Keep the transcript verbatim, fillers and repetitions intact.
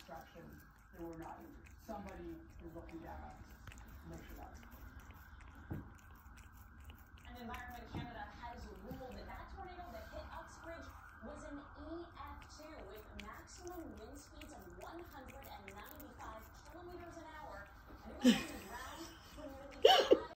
stretch and they were not injured. Somebody is looking down on us to make sure that. And Environment Canada has ruled that that tornado that hit Uxbridge was an E F two with maximum wind speeds of one hundred ninety-five kilometers an hour. And it was